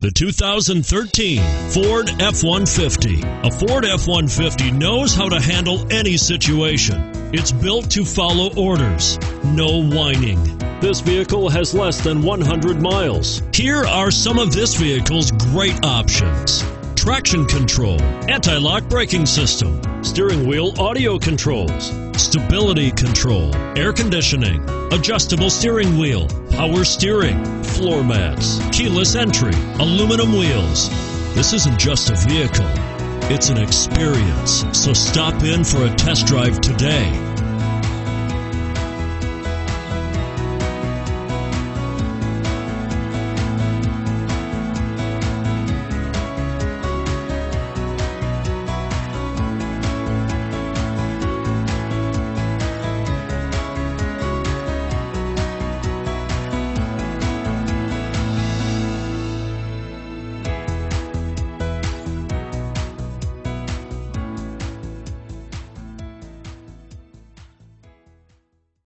The 2013 Ford F-150. A Ford F-150 knows how to handle any situation. It's built to follow orders, no whining. This vehicle has less than 100 miles. Here are some of this vehicle's great options: traction control, anti-lock braking system, steering wheel audio controls, stability control, air conditioning, adjustable steering wheel, power steering, floor mats, keyless entry, aluminum wheels. This isn't just a vehicle, it's an experience. So stop in for a test drive today.